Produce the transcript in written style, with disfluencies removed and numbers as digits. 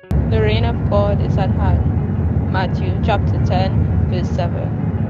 The reign of God is at hand. Matthew chapter 10, verse 7.